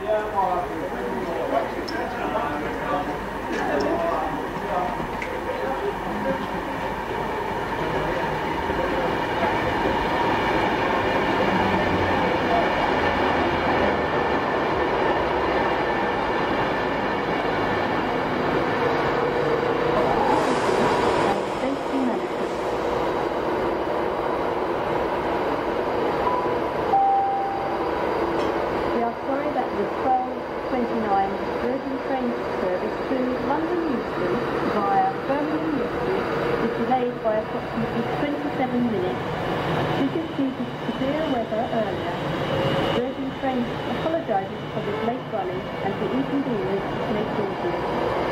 By approximately 27 minutes. This is due to severe weather earlier. Virgin Trains apologises for this late running and for inconvenience to its audience.